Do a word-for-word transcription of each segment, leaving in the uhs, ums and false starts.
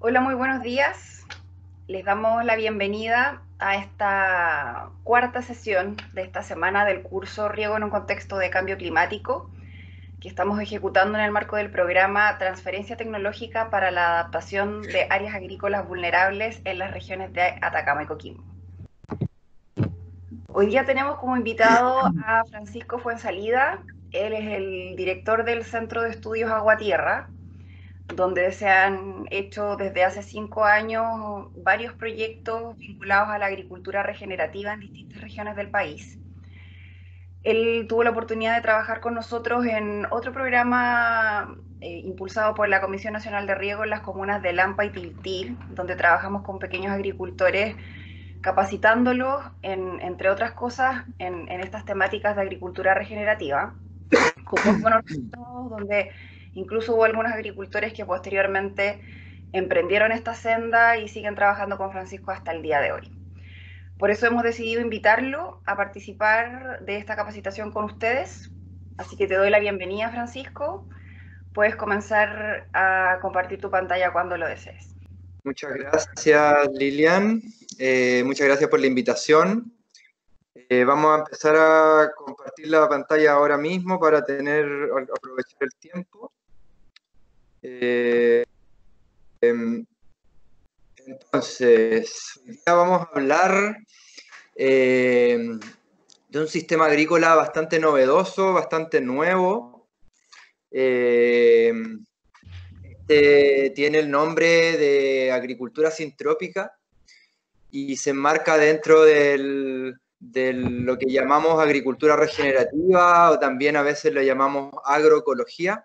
Hola, muy buenos días. Les damos la bienvenida a esta cuarta sesión de esta semana del curso Riego en un contexto de cambio climático que estamos ejecutando en el marco del programa Transferencia Tecnológica para la Adaptación de Áreas Agrícolas Vulnerables en las regiones de Atacama y Coquimbo. Hoy día tenemos como invitado a Francisco Fuensalida. Él es el director del Centro de Estudios Agua Tierra, donde se han hecho desde hace cinco años varios proyectos vinculados a la agricultura regenerativa en distintas regiones del país. Él tuvo la oportunidad de trabajar con nosotros en otro programa eh, impulsado por la Comisión Nacional de Riego en las comunas de Lampa y Tiltil, donde trabajamos con pequeños agricultores, capacitándolos, en, entre otras cosas, en, en estas temáticas de agricultura regenerativa, con muy buenos resultados, donde incluso hubo algunos agricultores que posteriormente emprendieron esta senda y siguen trabajando con Francisco hasta el día de hoy. Por eso hemos decidido invitarlo a participar de esta capacitación con ustedes. Así que te doy la bienvenida, Francisco. Puedes comenzar a compartir tu pantalla cuando lo desees. Muchas gracias, Lilian. Eh, muchas gracias por la invitación. Eh, vamos a empezar a compartir la pantalla ahora mismo para tener, aprovechar el tiempo. Eh, eh, entonces, hoy día vamos a hablar eh, de un sistema agrícola bastante novedoso, bastante nuevo. Eh, este tiene el nombre de agricultura sintrópica y se enmarca dentro del, de lo que llamamos agricultura regenerativa o también a veces lo llamamos agroecología.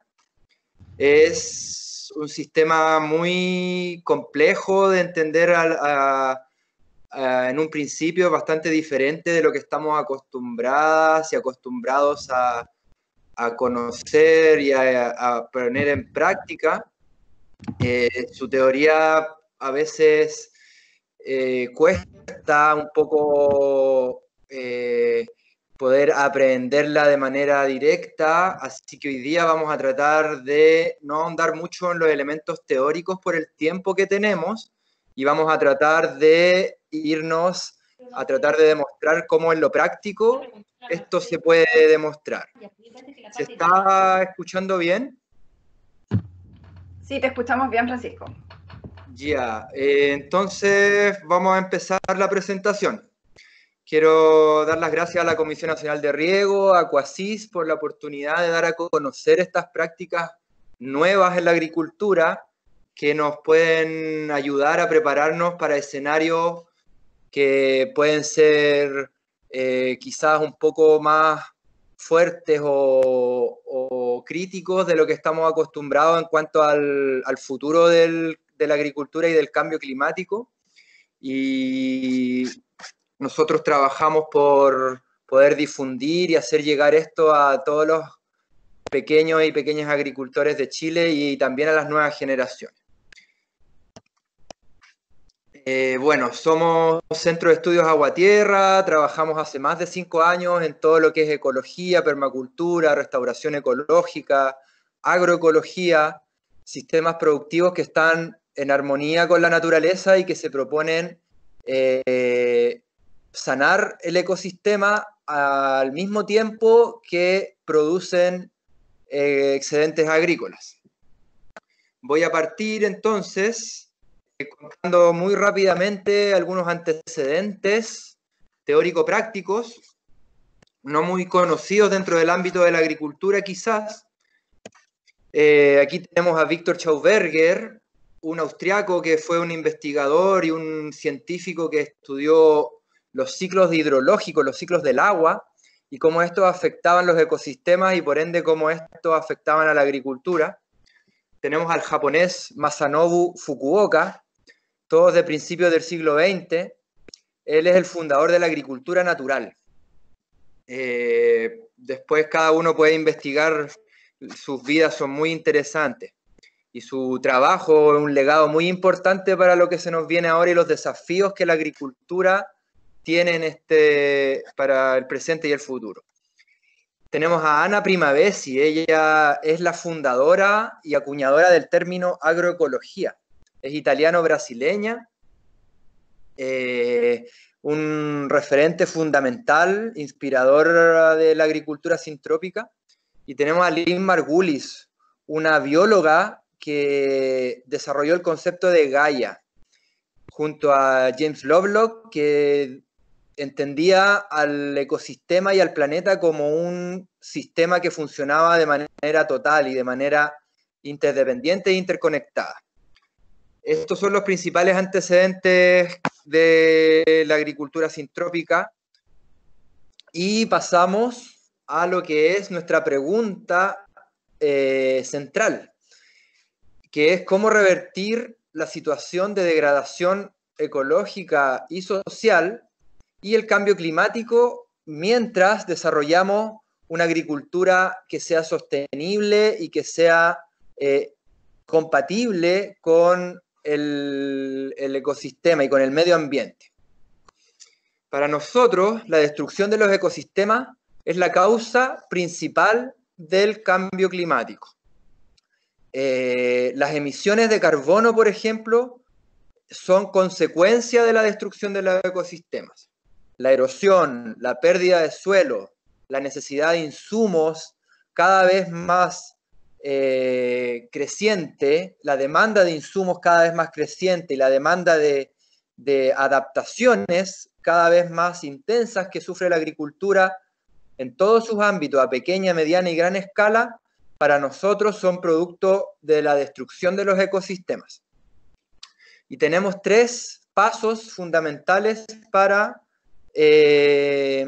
Es un sistema muy complejo de entender a, a, a, en un principio, bastante diferente de lo que estamos acostumbradas y acostumbrados a, a conocer y a, a poner en práctica. Eh, su teoría a veces eh, cuesta un poco eh, poder aprenderla de manera directa, así que hoy día vamos a tratar de no ahondar mucho en los elementos teóricos por el tiempo que tenemos y vamos a tratar de irnos a tratar de demostrar cómo en lo práctico esto se puede demostrar. ¿Se está escuchando bien? Sí, te escuchamos bien, Francisco. Ya, eh, entonces vamos a empezar la presentación. Quiero dar las gracias a la Comisión Nacional de Riego, a Coasis, por la oportunidad de dar a conocer estas prácticas nuevas en la agricultura que nos pueden ayudar a prepararnos para escenarios que pueden ser eh, quizás un poco más fuertes o, o críticos de lo que estamos acostumbrados en cuanto al, al futuro del, de la agricultura y del cambio climático. Y nosotros trabajamos por poder difundir y hacer llegar esto a todos los pequeños y pequeñas agricultores de Chile y también a las nuevas generaciones. Eh, bueno, somos Centro de Estudios Agua Tierra, trabajamos hace más de cinco años en todo lo que es ecología, permacultura, restauración ecológica, agroecología, sistemas productivos que están en armonía con la naturaleza y que se proponen eh, sanar el ecosistema al mismo tiempo que producen eh, excedentes agrícolas. Voy a partir entonces contando muy rápidamente algunos antecedentes teórico-prácticos, no muy conocidos dentro del ámbito de la agricultura quizás. Eh, aquí tenemos a Victor Schauberger, un austriaco que fue un investigador y un científico que estudió los ciclos hidrológicos, los ciclos del agua, y cómo estos afectaban los ecosistemas y por ende cómo estos afectaban a la agricultura. Tenemos al japonés Masanobu Fukuoka, todos de principios del siglo veinte. Él es el fundador de la agricultura natural. Eh, después cada uno puede investigar, sus vidas son muy interesantes. Y su trabajo es un legado muy importante para lo que se nos viene ahora y los desafíos que la agricultura tiene en este, para el presente y el futuro. Tenemos a Ana Primavesi, ella es la fundadora y acuñadora del término agroecología. es italiano-brasileña, eh, un referente fundamental, inspirador de la agricultura sintrópica. Y tenemos a Lynn Margulis, una bióloga que desarrolló el concepto de Gaia, junto a James Lovelock, que entendía al ecosistema y al planeta como un sistema que funcionaba de manera total y de manera interdependiente e interconectada. Estos son los principales antecedentes de la agricultura sintrópica. Y pasamos a lo que es nuestra pregunta eh, central, que es cómo revertir la situación de degradación ecológica y social y el cambio climático mientras desarrollamos una agricultura que sea sostenible y que sea eh, compatible con el, el ecosistema y con el medio ambiente. Para nosotros, la destrucción de los ecosistemas es la causa principal del cambio climático. Eh, las emisiones de carbono, por ejemplo, son consecuencia de la destrucción de los ecosistemas. La erosión, la pérdida de suelo, la necesidad de insumos cada vez más eh, creciente, la demanda de insumos cada vez más creciente y la demanda de, de adaptaciones cada vez más intensas que sufre la agricultura en todos sus ámbitos, a pequeña, mediana y gran escala, para nosotros son producto de la destrucción de los ecosistemas. Y tenemos tres pasos fundamentales para, eh,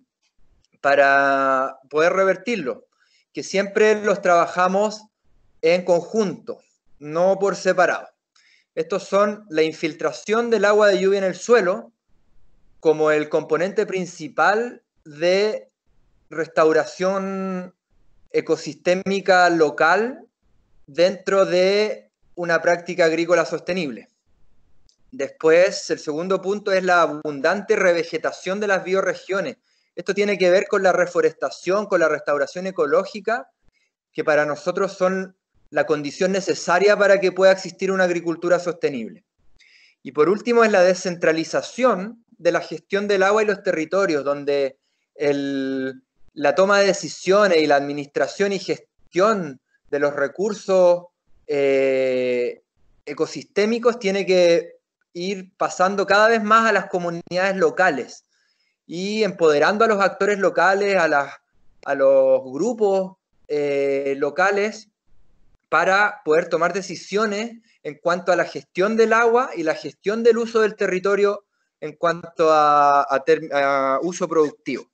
para poder revertirlo, que siempre los trabajamos en conjunto, no por separado. Estos son la infiltración del agua de lluvia en el suelo, como el componente principal de restauración ecosistémica local dentro de una práctica agrícola sostenible. Después, el segundo punto es la abundante revegetación de las bioregiones. Esto tiene que ver con la reforestación, con la restauración ecológica, que para nosotros son la condición necesaria para que pueda existir una agricultura sostenible. Y por último es la descentralización de la gestión del agua y los territorios, donde el, la toma de decisiones y la administración y gestión de los recursos eh, ecosistémicos tiene que ir pasando cada vez más a las comunidades locales y empoderando a los actores locales, a, las, a los grupos eh, locales para poder tomar decisiones en cuanto a la gestión del agua y la gestión del uso del territorio en cuanto a, a, ter, a uso productivo.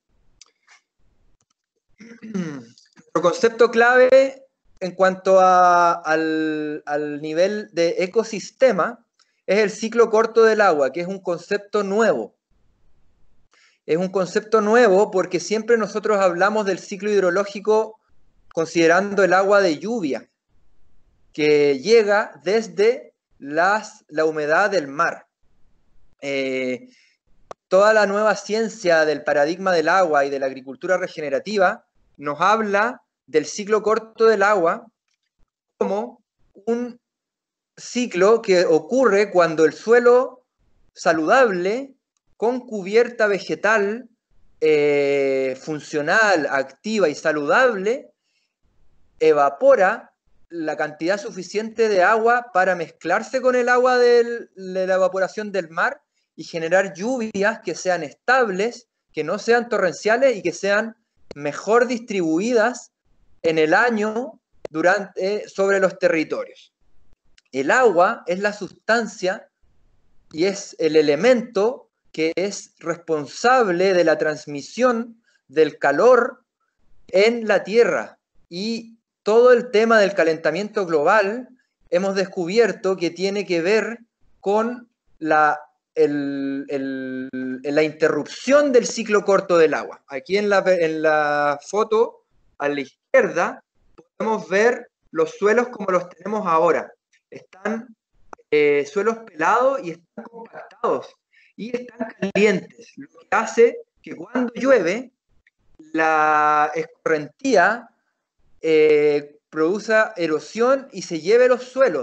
Otro concepto clave en cuanto a, al, al nivel de ecosistema es el ciclo corto del agua, que es un concepto nuevo. Es un concepto nuevo porque siempre nosotros hablamos del ciclo hidrológico considerando el agua de lluvia, que llega desde las, la humedad del mar. Eh, toda la nueva ciencia del paradigma del agua y de la agricultura regenerativa nos habla del ciclo corto del agua como un ciclo que ocurre cuando el suelo saludable, con cubierta vegetal, eh, funcional, activa y saludable, evapora la cantidad suficiente de agua para mezclarse con el agua del, de la evaporación del mar y generar lluvias que sean estables, que no sean torrenciales y que sean mejor distribuidas en el año durante, sobre los territorios. El agua es la sustancia y es el elemento que es responsable de la transmisión del calor en la Tierra. Y todo el tema del calentamiento global hemos descubierto que tiene que ver con la, el, el, la interrupción del ciclo corto del agua. Aquí en la, en la foto a la izquierda podemos ver los suelos como los tenemos ahora. Están eh, suelos pelados y están compactados y están calientes, lo que hace que cuando llueve la escorrentía eh, produce erosión y se lleve los suelos.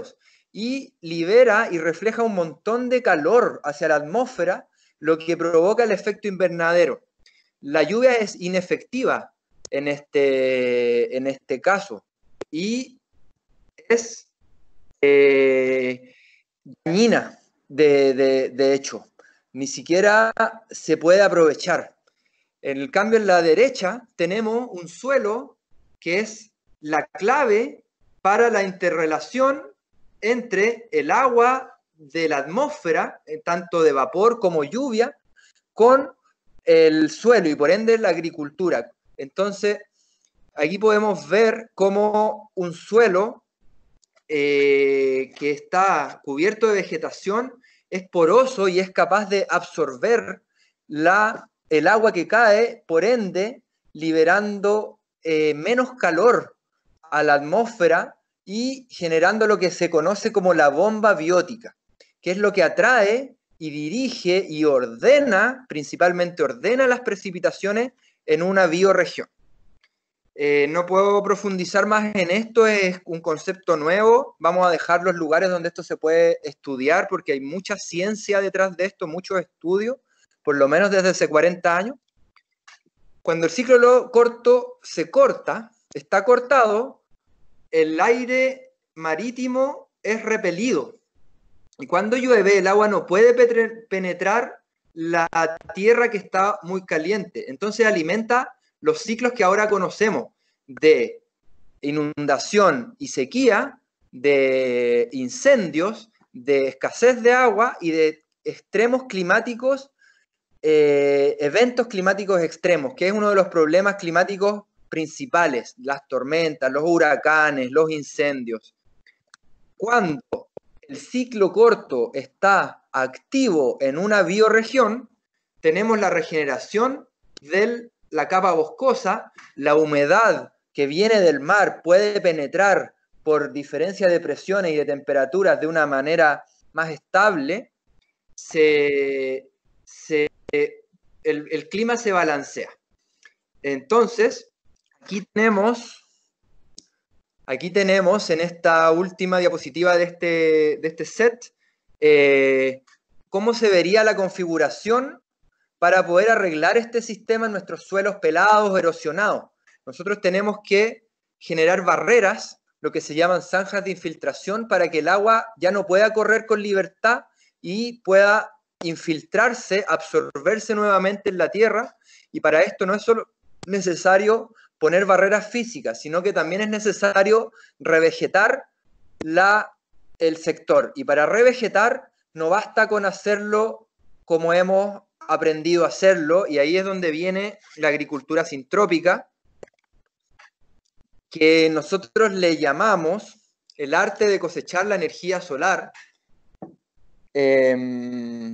y libera y refleja un montón de calor hacia la atmósfera, lo que provoca el efecto invernadero. La lluvia es inefectiva en este, en este caso y es eh, dañina, de, de, de hecho. Ni siquiera se puede aprovechar. En el cambio, en la derecha tenemos un suelo que es la clave para la interrelación entre el agua de la atmósfera, tanto de vapor como lluvia, con el suelo y por ende la agricultura. Entonces, aquí podemos ver cómo un suelo eh, que está cubierto de vegetación es poroso y es capaz de absorber la, el agua que cae, por ende, liberando eh, menos calor a la atmósfera y generando lo que se conoce como la bomba biótica, que es lo que atrae y dirige y ordena, principalmente ordena las precipitaciones en una bioregión. Eh, no puedo profundizar más en esto, es un concepto nuevo, vamos a dejar los lugares donde esto se puede estudiar porque hay mucha ciencia detrás de esto, muchos estudios, por lo menos desde hace cuarenta años. Cuando el ciclo corto se corta, está cortado, el aire marítimo es repelido. Y cuando llueve, el agua no puede penetrar la tierra que está muy caliente. Entonces alimenta los ciclos que ahora conocemos de inundación y sequía, de incendios, de escasez de agua y de extremos climáticos, eh, eventos climáticos extremos, que es uno de los problemas climáticos principales, las tormentas, los huracanes, los incendios. Cuando el ciclo corto está activo en una bioregión, tenemos la regeneración de la capa boscosa, la humedad que viene del mar puede penetrar por diferencia de presiones y de temperaturas de una manera más estable, se, se, el, el clima se balancea. Entonces, aquí tenemos... Aquí tenemos en esta última diapositiva de este, de este set eh, cómo se vería la configuración para poder arreglar este sistema en nuestros suelos pelados, erosionados. Nosotros tenemos que generar barreras, lo que se llaman zanjas de infiltración, para que el agua ya no pueda correr con libertad y pueda infiltrarse, absorberse nuevamente en la tierra. Y para esto no es solo necesario poner barreras físicas, sino que también es necesario revegetar la, el sector. Y para revegetar no basta con hacerlo como hemos aprendido a hacerlo, y ahí es donde viene la agricultura sintrópica, que nosotros le llamamos el arte de cosechar la energía solar, eh,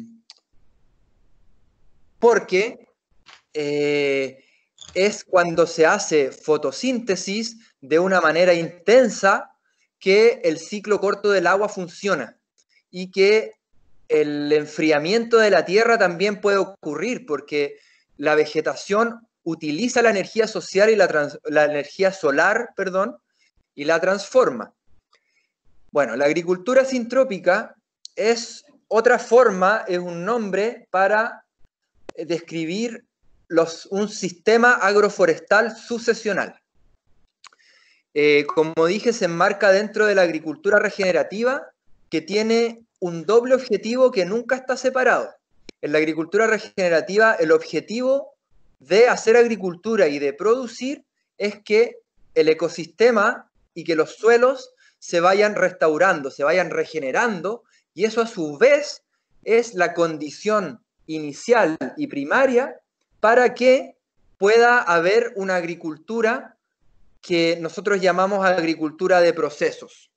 porque eh, es cuando se hace fotosíntesis de una manera intensa que el ciclo corto del agua funciona y que el enfriamiento de la tierra también puede ocurrir porque la vegetación utiliza la energía social y la, trans, la energía solar, perdón, y la transforma. Bueno, la agricultura sintrópica es otra forma, es un nombre para describir Los, un sistema agroforestal sucesional. Eh, como dije, se enmarca dentro de la agricultura regenerativa que tiene un doble objetivo que nunca está separado. En la agricultura regenerativa, el objetivo de hacer agricultura y de producir es que el ecosistema y que los suelos se vayan restaurando, se vayan regenerando, y eso a su vez es la condición inicial y primaria para que pueda haber una agricultura que nosotros llamamos agricultura de procesos.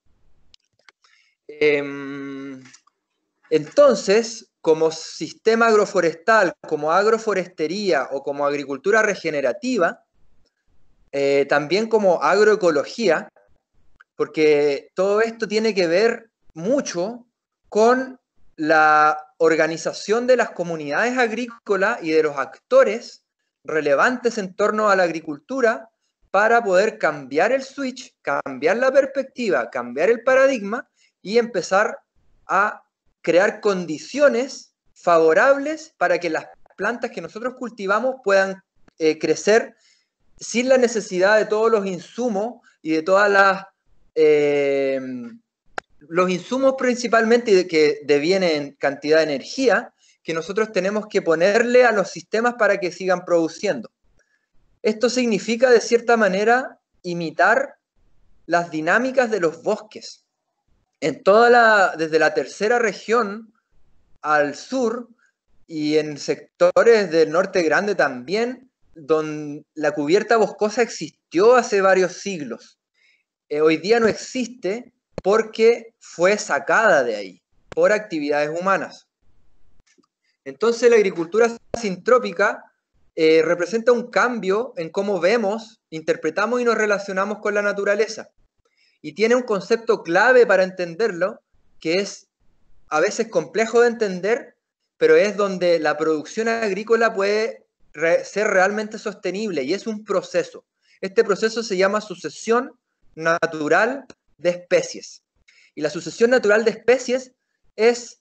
Entonces, como sistema agroforestal, como agroforestería o como agricultura regenerativa, eh, también como agroecología, porque todo esto tiene que ver mucho con la organización de las comunidades agrícolas y de los actores relevantes en torno a la agricultura para poder cambiar el switch, cambiar la perspectiva, cambiar el paradigma y empezar a crear condiciones favorables para que las plantas que nosotros cultivamos puedan eh, crecer sin la necesidad de todos los insumos y de todas las... Eh, los insumos principalmente que devienen cantidad de energía que nosotros tenemos que ponerle a los sistemas para que sigan produciendo. Esto significa, de cierta manera, imitar las dinámicas de los bosques. En toda la, desde la tercera región al sur y en sectores del norte grande también, donde la cubierta boscosa existió hace varios siglos. Eh, hoy día no existe porque fue sacada de ahí por actividades humanas. Entonces la agricultura sintrópica eh, representa un cambio en cómo vemos, interpretamos y nos relacionamos con la naturaleza. Y tiene un concepto clave para entenderlo, que es a veces complejo de entender, pero es donde la producción agrícola puede re- ser realmente sostenible, y es un proceso. Este proceso se llama sucesión natural de especies. Y la sucesión natural de especies es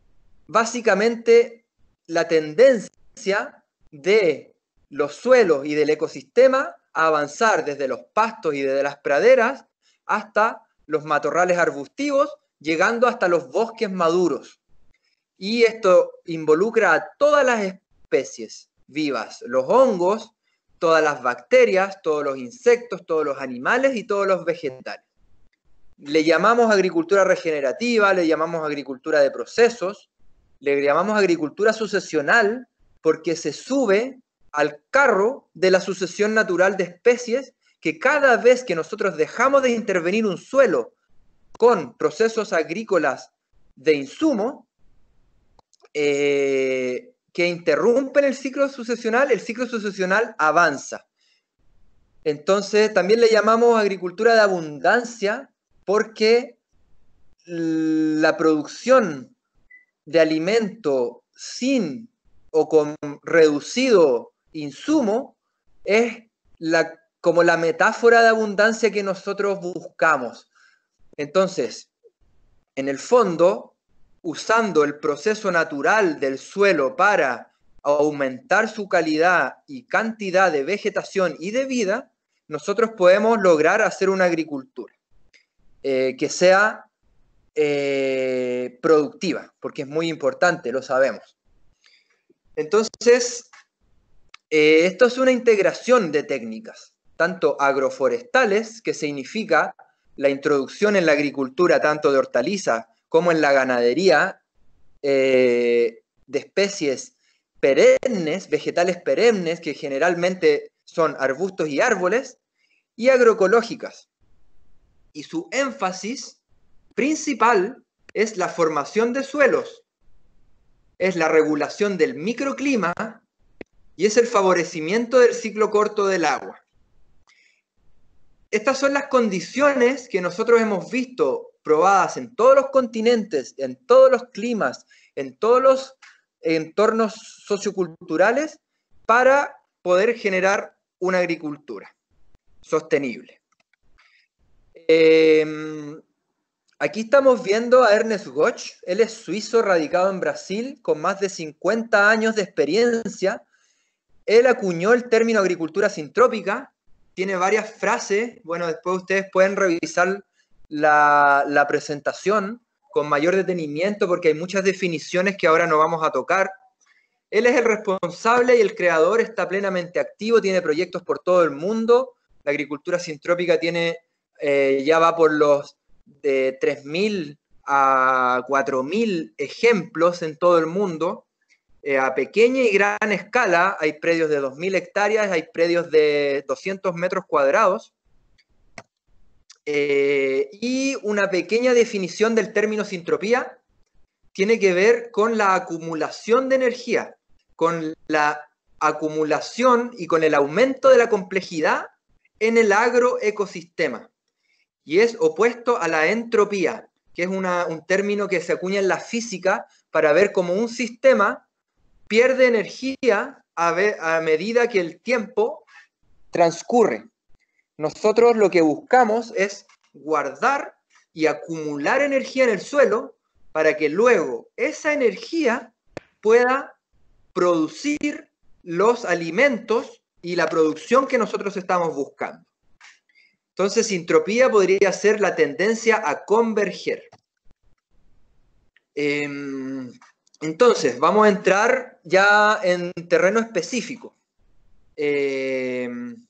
básicamente la tendencia de los suelos y del ecosistema a avanzar desde los pastos y desde las praderas hasta los matorrales arbustivos, llegando hasta los bosques maduros. Y esto involucra a todas las especies vivas, los hongos, todas las bacterias, todos los insectos, todos los animales y todos los vegetales. Le llamamos agricultura regenerativa, le llamamos agricultura de procesos, le llamamos agricultura sucesional porque se sube al carro de la sucesión natural de especies, que cada vez que nosotros dejamos de intervenir un suelo con procesos agrícolas de insumo eh, que interrumpen el ciclo sucesional, el ciclo sucesional avanza. Entonces también le llamamos agricultura de abundancia porque la producción de alimento sin o con reducido insumo es la, como la metáfora de abundancia que nosotros buscamos. Entonces, en el fondo, usando el proceso natural del suelo para aumentar su calidad y cantidad de vegetación y de vida, nosotros podemos lograr hacer una agricultura eh, que sea eh, productiva, porque es muy importante, lo sabemos. Entonces, eh, esto es una integración de técnicas, tanto agroforestales, que significa la introducción en la agricultura tanto de hortalizas como en la ganadería eh, de especies perennes, vegetales perennes, que generalmente son arbustos y árboles, y agroecológicas. Y su énfasis principal es la formación de suelos, es la regulación del microclima y es el favorecimiento del ciclo corto del agua. Estas son las condiciones que nosotros hemos visto probadas en todos los continentes, en todos los climas, en todos los entornos socioculturales para poder generar una agricultura sostenible. Eh, aquí estamos viendo a Ernest Götz. Él es suizo radicado en Brasil con más de cincuenta años de experiencia. Él acuñó el término agricultura sintrópica. Tiene varias frases. Bueno, después ustedes pueden revisar la, la presentación con mayor detenimiento porque hay muchas definiciones que ahora no vamos a tocar. Él es el responsable y el creador, está plenamente activo, tiene proyectos por todo el mundo. La agricultura sintrópica tiene, eh, ya va por los de tres mil a cuatro mil ejemplos en todo el mundo. Eh, a pequeña y gran escala, hay predios de dos mil hectáreas, hay predios de doscientos metros cuadrados. Eh, y una pequeña definición del término sintropía tiene que ver con la acumulación de energía, con la acumulación y con el aumento de la complejidad en el agroecosistema. Y es opuesto a la entropía, que es una, un término que se acuña en la física para ver cómo un sistema pierde energía a, ver, a medida que el tiempo transcurre. Nosotros lo que buscamos es guardar y acumular energía en el suelo para que luego esa energía pueda producir los alimentos y la producción que nosotros estamos buscando. Entonces, sintropía podría ser la tendencia a converger. Eh, entonces, vamos a entrar ya en terreno específico. Eh,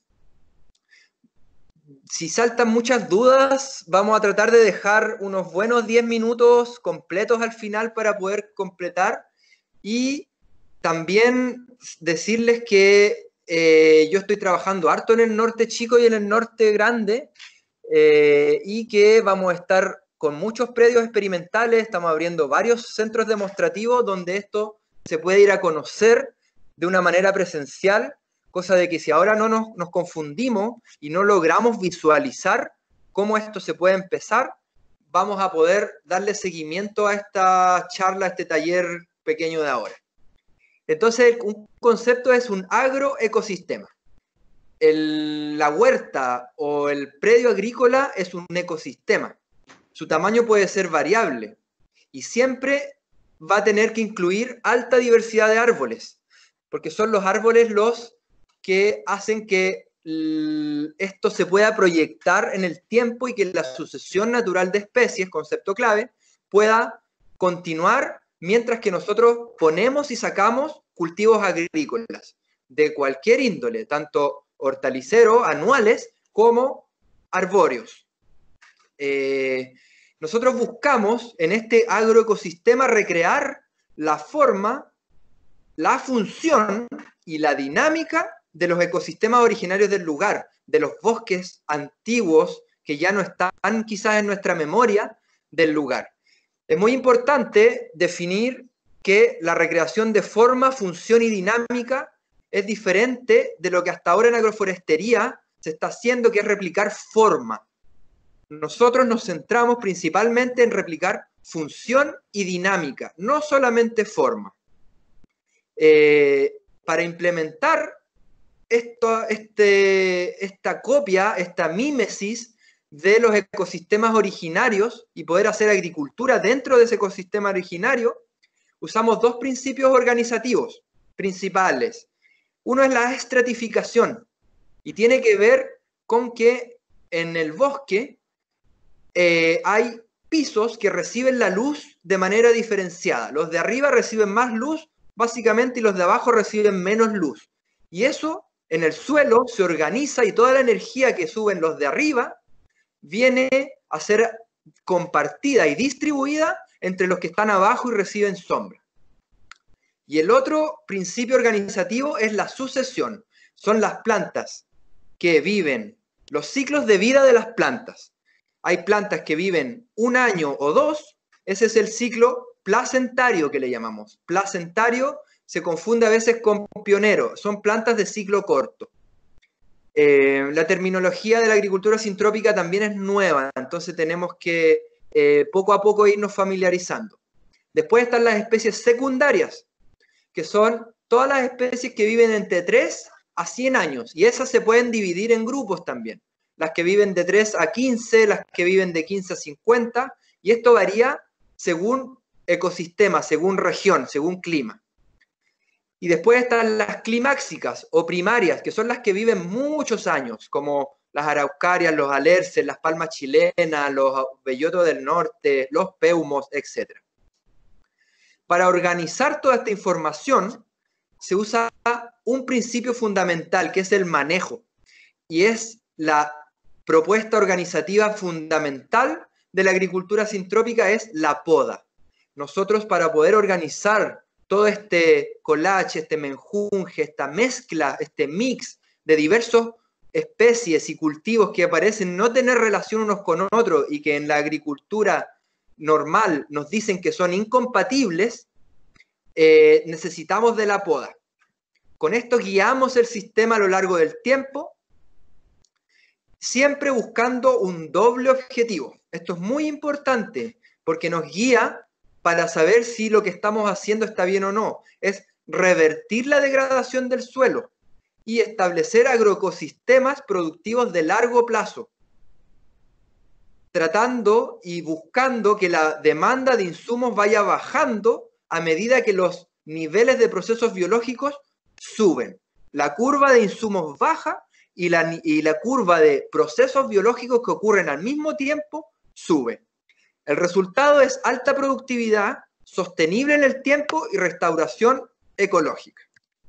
si saltan muchas dudas, vamos a tratar de dejar unos buenos diez minutos completos al final para poder completar, y también decirles que eh, yo estoy trabajando harto en el norte chico y en el norte grande, eh, y que vamos a estar con muchos predios experimentales. Estamos abriendo varios centros demostrativos donde esto se puede ir a conocer de una manera presencial, cosa de que si ahora no nos, nos confundimos y no logramos visualizar cómo esto se puede empezar, vamos a poder darle seguimiento a esta charla, a este taller pequeño de ahora. Entonces, un concepto es un agroecosistema. El, la huerta o el predio agrícola es un ecosistema. Su tamaño puede ser variable y siempre va a tener que incluir alta diversidad de árboles, porque son los árboles los que hacen que esto se pueda proyectar en el tiempo y que la sucesión natural de especies, concepto clave, pueda continuar mientras que nosotros ponemos y sacamos cultivos agrícolas de cualquier índole, tanto hortaliceros, anuales, como arbóreos. Eh, nosotros buscamos en este agroecosistema recrear la forma, la función y la dinámica de los ecosistemas originarios del lugar, de los bosques antiguos que ya no están quizás en nuestra memoria del lugar. Es muy importante definir que la recreación de forma, función y dinámica es diferente de lo que hasta ahora en agroforestería se está haciendo, que es replicar forma. Nosotros nos centramos principalmente en replicar función y dinámica, no solamente forma. Eh, para implementar esto, este, esta copia, esta mímesis de los ecosistemas originarios y poder hacer agricultura dentro de ese ecosistema originario, usamos dos principios organizativos principales. Uno es la estratificación y tiene que ver con que en el bosque eh, hay pisos que reciben la luz de manera diferenciada. Los de arriba reciben más luz, básicamente, y los de abajo reciben menos luz. Y eso en el suelo se organiza y toda la energía que suben los de arriba viene a ser compartida y distribuida entre los que están abajo y reciben sombra. Y el otro principio organizativo es la sucesión. Son las plantas que viven, los ciclos de vida de las plantas. Hay plantas que viven un año o dos, ese es el ciclo placentario que le llamamos. Placentario se confunde a veces con pionero, son plantas de ciclo corto. Eh, la terminología de la agricultura sintrópica también es nueva, entonces tenemos que eh, poco a poco irnos familiarizando. Después están las especies secundarias, que son todas las especies que viven entre tres a cien años, y esas se pueden dividir en grupos también. Las que viven de tres a quince, las que viven de quince a cincuenta, y esto varía según ecosistema, según región, según clima. Y después están las climáxicas o primarias, que son las que viven muchos años, como las araucarias, los alerces, las palmas chilenas, los bellotos del norte, los peumos, etcétera. Para organizar toda esta información se usa un principio fundamental, que es el manejo, y es la propuesta organizativa fundamental de la agricultura sintrópica, es la poda. Nosotros, para poder organizar todo este collage, este menjunje, esta mezcla, este mix de diversas especies y cultivos que parecen no tener relación unos con otros y que en la agricultura normal nos dicen que son incompatibles, eh, necesitamos de la poda. Con esto guiamos el sistema a lo largo del tiempo, siempre buscando un doble objetivo. Esto es muy importante porque nos guía para saber si lo que estamos haciendo está bien o no. Es revertir la degradación del suelo y establecer agroecosistemas productivos de largo plazo. tratando y buscando que la demanda de insumos vaya bajando a medida que los niveles de procesos biológicos suben. La curva de insumos baja y la, y la curva de procesos biológicos que ocurren al mismo tiempo sube. El resultado es alta productividad, sostenible en el tiempo y restauración ecológica.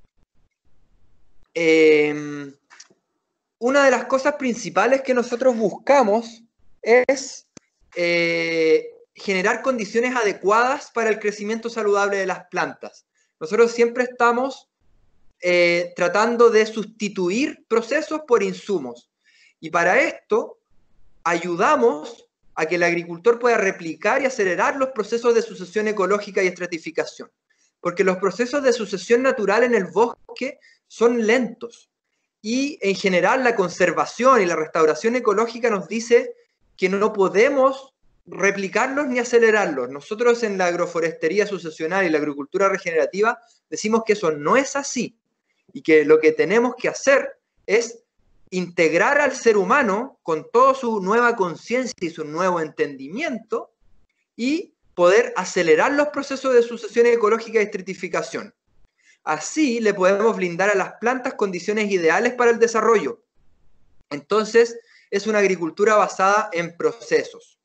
Eh, una de las cosas principales que nosotros buscamos es eh, generar condiciones adecuadas para el crecimiento saludable de las plantas. Nosotros siempre estamos eh, tratando de sustituir procesos por insumos. Y para esto ayudamos a que el agricultor pueda replicar y acelerar los procesos de sucesión ecológica y estratificación. Porque los procesos de sucesión natural en el bosque son lentos. Y en general la conservación y la restauración ecológica nos dice que no podemos replicarlos ni acelerarlos. Nosotros en la agroforestería sucesional y la agricultura regenerativa decimos que eso no es así y que lo que tenemos que hacer es integrar al ser humano con toda su nueva conciencia y su nuevo entendimiento y poder acelerar los procesos de sucesión ecológica y estratificación. Así le podemos brindar a las plantas condiciones ideales para el desarrollo. Entonces, es una agricultura basada en procesos.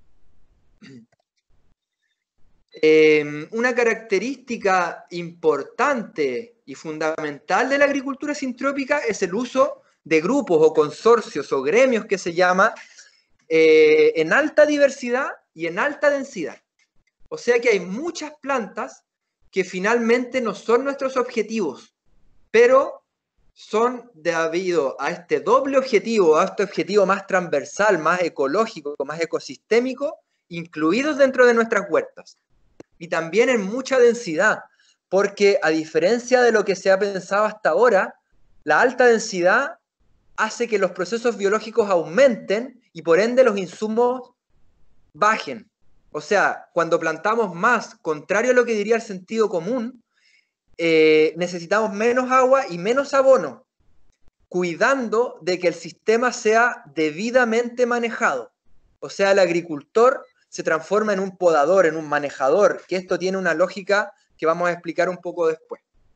Eh, una característica importante y fundamental de la agricultura sintrópica es el uso de grupos o consorcios o gremios que se llama eh, en alta diversidad y en alta densidad. O sea que hay muchas plantas que finalmente no son nuestros objetivos, pero son debido a este doble objetivo, a este objetivo más transversal, más ecológico, más ecosistémico, incluidos dentro de nuestras huertas. Y también en mucha densidad, porque a diferencia de lo que se ha pensado hasta ahora, la alta densidad hace que los procesos biológicos aumenten y por ende los insumos bajen. O sea, cuando plantamos más, contrario a lo que diría el sentido común, eh, necesitamos menos agua y menos abono, cuidando de que el sistema sea debidamente manejado. O sea, el agricultor se transforma en un podador, en un manejador, que esto tiene una lógica que vamos a explicar un poco después.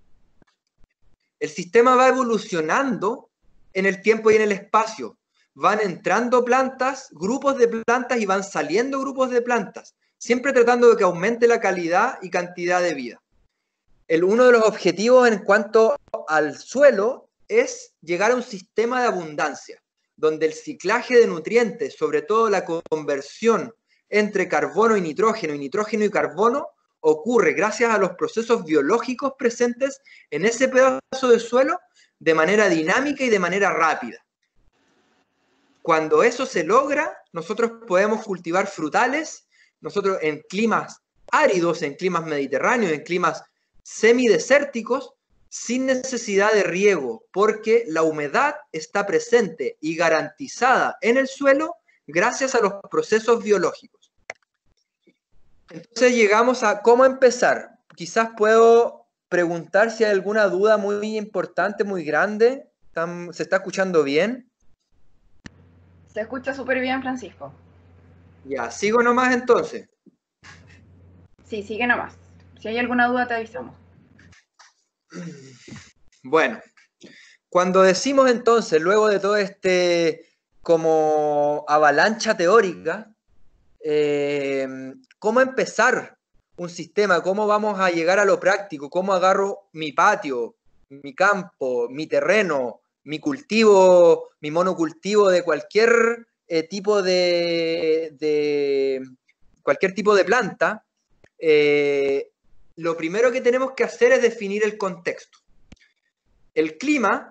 El sistema va evolucionando en el tiempo y en el espacio. Van entrando plantas, grupos de plantas y van saliendo grupos de plantas, siempre tratando de que aumente la calidad y cantidad de vida. El, uno de los objetivos en cuanto al suelo es llegar a un sistema de abundancia, donde el ciclaje de nutrientes, sobre todo la conversión entre carbono y nitrógeno y nitrógeno y carbono, ocurre gracias a los procesos biológicos presentes en ese pedazo de suelo de manera dinámica y de manera rápida. Cuando eso se logra, nosotros podemos cultivar frutales, nosotros en climas áridos, en climas mediterráneos, en climas semidesérticos, sin necesidad de riego, porque la humedad está presente y garantizada en el suelo gracias a los procesos biológicos. Entonces llegamos a cómo empezar. Quizás puedo preguntar si hay alguna duda muy importante, muy grande. ¿Se está escuchando bien? Se escucha súper bien, Francisco. Ya, ¿sigo nomás entonces? Sí, sigue nomás. Si hay alguna duda te avisamos. Bueno, cuando decimos entonces, luego de todo este como avalancha teórica, eh, ¿cómo empezar un sistema? ¿Cómo vamos a llegar a lo práctico? ¿Cómo agarro mi patio, mi campo, mi terreno, mi cultivo, mi monocultivo de cualquier eh, tipo de, de cualquier tipo de planta? Eh, lo primero que tenemos que hacer es definir el contexto. El clima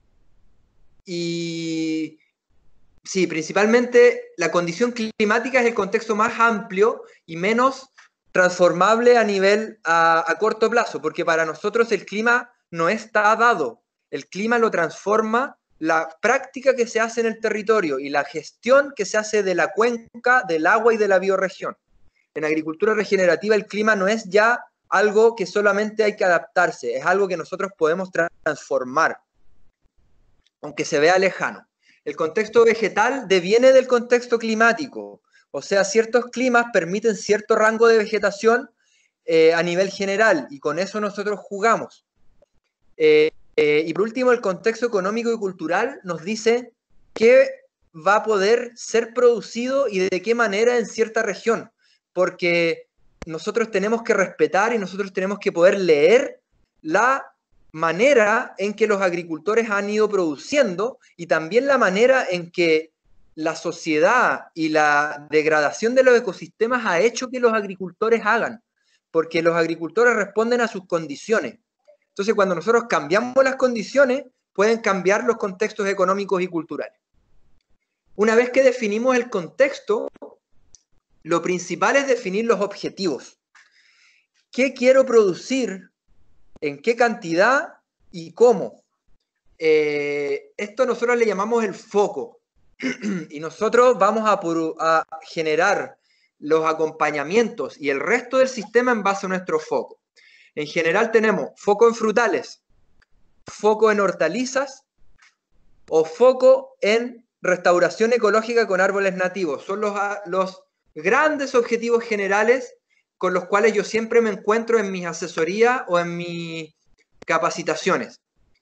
y, sí, principalmente la condición climática es el contexto más amplio y menos transformable a nivel a, a corto plazo, porque para nosotros el clima no está dado. El clima lo transforma la práctica que se hace en el territorio y la gestión que se hace de la cuenca, del agua y de la bioregión. En agricultura regenerativa el clima no es ya algo que solamente hay que adaptarse, es algo que nosotros podemos transformar, aunque se vea lejano. El contexto vegetal deviene del contexto climático, o sea, ciertos climas permiten cierto rango de vegetación eh, a nivel general, y con eso nosotros jugamos. Eh, eh, y por último, el contexto económico y cultural nos dice qué va a poder ser producido y de qué manera en cierta región, porque nosotros tenemos que respetar y nosotros tenemos que poder leer la manera en que los agricultores han ido produciendo y también la manera en que la sociedad y la degradación de los ecosistemas ha hecho que los agricultores hagan, porque los agricultores responden a sus condiciones. Entonces, cuando nosotros cambiamos las condiciones, pueden cambiar los contextos económicos y culturales. Una vez que definimos el contexto, lo principal es definir los objetivos. ¿Qué quiero producir? ¿En qué cantidad? ¿Y cómo? Eh, esto nosotros le llamamos el foco. Y nosotros vamos a, a generar los acompañamientos y el resto del sistema en base a nuestro foco. En general tenemos foco en frutales, foco en hortalizas o foco en restauración ecológica con árboles nativos. Son los, los grandes objetivos generales con los cuales yo siempre me encuentro en mis asesorías o en mis capacitaciones.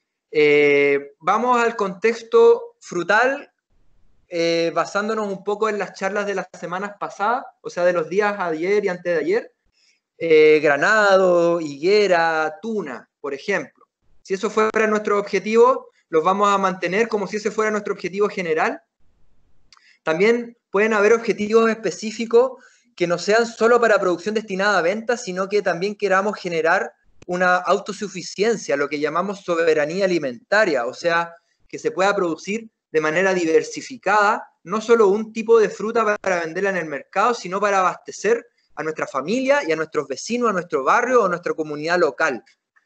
Eh, vamos al contexto frutal, eh, basándonos un poco en las charlas de las semanas pasadas, o sea, de los días ayer y antes de ayer. Eh, granado, higuera, tuna, por ejemplo. Si eso fuera nuestro objetivo, los vamos a mantener como si ese fuera nuestro objetivo general. También pueden haber objetivos específicos que no sean solo para producción destinada a venta, sino que también queramos generar una autosuficiencia, lo que llamamos soberanía alimentaria, o sea, que se pueda producir de manera diversificada, no solo un tipo de fruta para venderla en el mercado, sino para abastecer a nuestra familia y a nuestros vecinos, a nuestro barrio o a nuestra comunidad local.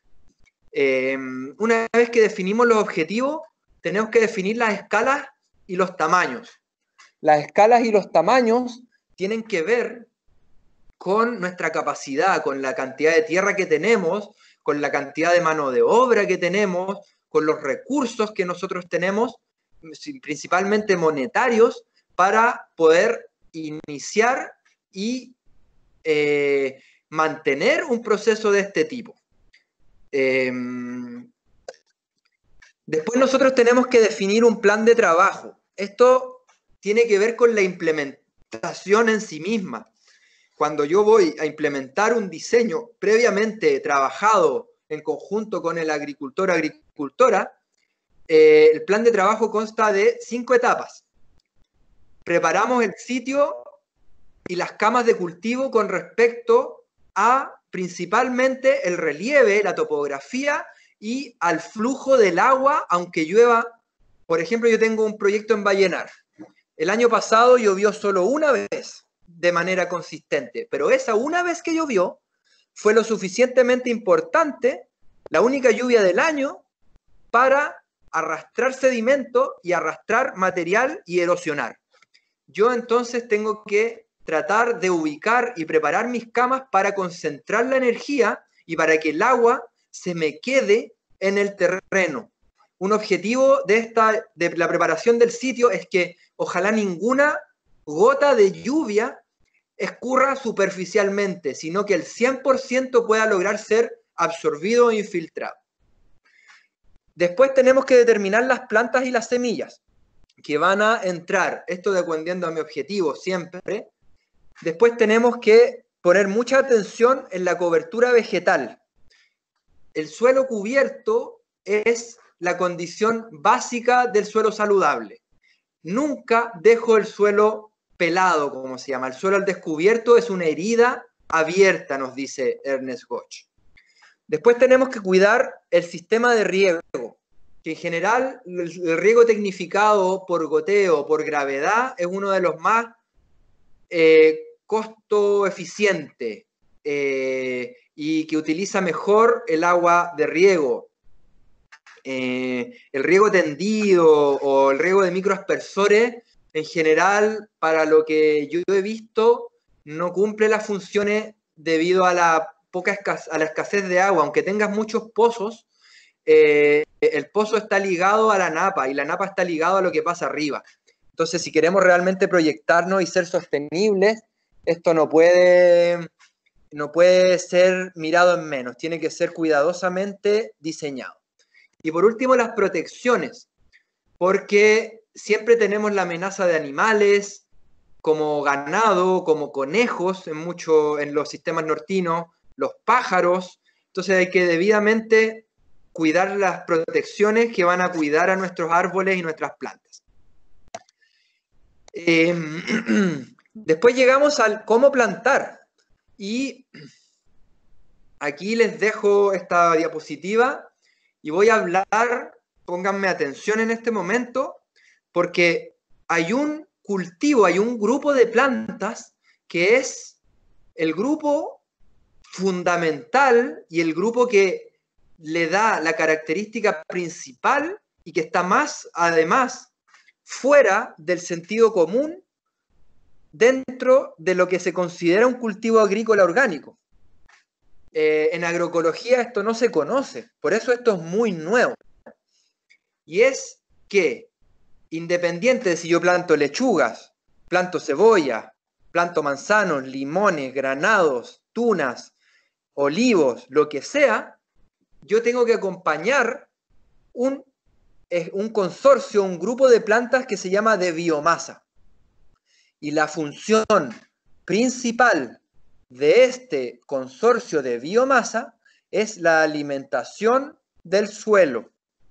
Eh, una vez que definimos los objetivos, tenemos que definir las escalas y los tamaños. Las escalas y los tamaños tienen que ver con nuestra capacidad, con la cantidad de tierra que tenemos, con la cantidad de mano de obra que tenemos, con los recursos que nosotros tenemos, principalmente monetarios, para poder iniciar y Eh, mantener un proceso de este tipo. Eh, después nosotros tenemos que definir un plan de trabajo. Esto tiene que ver con la implementación en sí misma. Cuando yo voy a implementar un diseño previamente trabajado en conjunto con el agricultor o agricultora, eh, el plan de trabajo consta de cinco etapas. Preparamos el sitio y las camas de cultivo con respecto a principalmente el relieve, la topografía y al flujo del agua, aunque llueva. Por ejemplo, yo tengo un proyecto en Vallenar. El año pasado llovió solo una vez de manera consistente, pero esa una vez que llovió fue lo suficientemente importante, la única lluvia del año, para arrastrar sedimento y arrastrar material y erosionar. Yo entonces tengo que tratar de ubicar y preparar mis camas para concentrar la energía y para que el agua se me quede en el terreno. Un objetivo de, esta, de la preparación del sitio es que ojalá ninguna gota de lluvia escurra superficialmente, sino que el cien por ciento pueda lograr ser absorbido e infiltrado. Después tenemos que determinar las plantas y las semillas que van a entrar, esto dependiendo a mi objetivo siempre. Después tenemos que poner mucha atención en la cobertura vegetal. El suelo cubierto es la condición básica del suelo saludable. Nunca dejo el suelo pelado, como se llama. El suelo al descubierto es una herida abierta, nos dice Ernest Götz. Después tenemos que cuidar el sistema de riego, que en general el riego tecnificado por goteo, por gravedad, es uno de los más eh, costo eficiente eh, y que utiliza mejor el agua de riego. Eh, el riego tendido o el riego de microaspersores, en general, para lo que yo he visto, no cumple las funciones debido a la, poca escasez, a la escasez de agua. Aunque tengas muchos pozos, eh, el pozo está ligado a la napa y la napa está ligado a lo que pasa arriba. Entonces, si queremos realmente proyectarnos y ser sostenibles, esto no puede, no puede ser mirado en menos, tiene que ser cuidadosamente diseñado. Y por último, las protecciones, porque siempre tenemos la amenaza de animales, como ganado, como conejos en, mucho, en los sistemas nortinos, los pájaros. Entonces hay que debidamente cuidar las protecciones que van a cuidar a nuestros árboles y nuestras plantas. Eh, después llegamos al cómo plantar. Y aquí les dejo esta diapositiva y voy a hablar, pónganme atención en este momento, porque hay un cultivo, hay un grupo de plantas que es el grupo fundamental y el grupo que le da la característica principal y que está más, además, fuera del sentido común dentro de lo que se considera un cultivo agrícola orgánico. Eh, en agroecología esto no se conoce, por eso esto es muy nuevo. Y es que, independiente de si yo planto lechugas, planto cebolla, planto manzanos, limones, granados, tunas, olivos, lo que sea, yo tengo que acompañar un, un consorcio, un grupo de plantas que se llama de biomasa. Y la función principal de este consorcio de biomasa es la alimentación del suelo,